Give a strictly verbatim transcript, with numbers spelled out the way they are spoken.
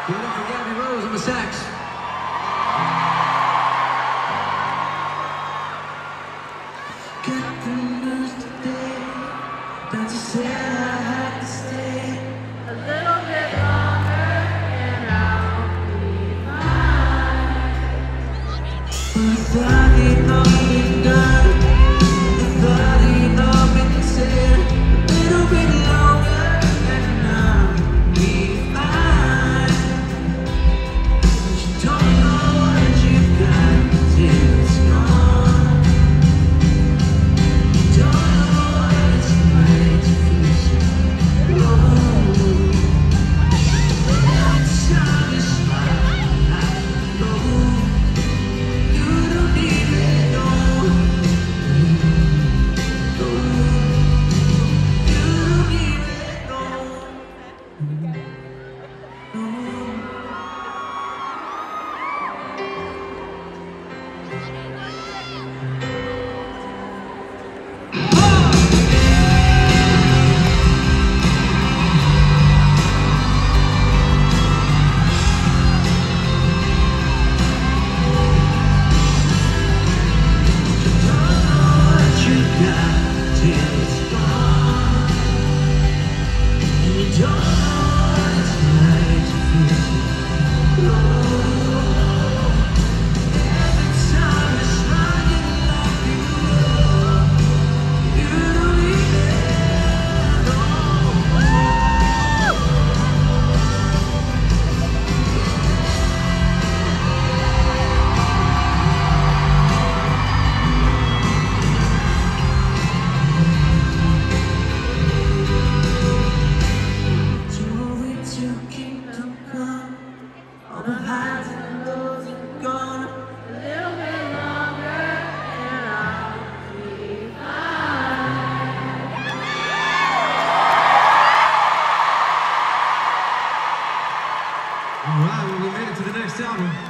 on the sax. Got the news today. Don't you say I had to stay A little bit longer and I'll be fine. I thought it all been done. I thought it all been said. A little bit longer and I'll be fine. You don't know what you've got till it's gone. You don't know what it's like to feel so low. Every time you smile, I know you don't even know. No, you don't even know. No. All the highs and lows are gone. A little bit longer and I'll be fine. All right, well, we made it to the next album.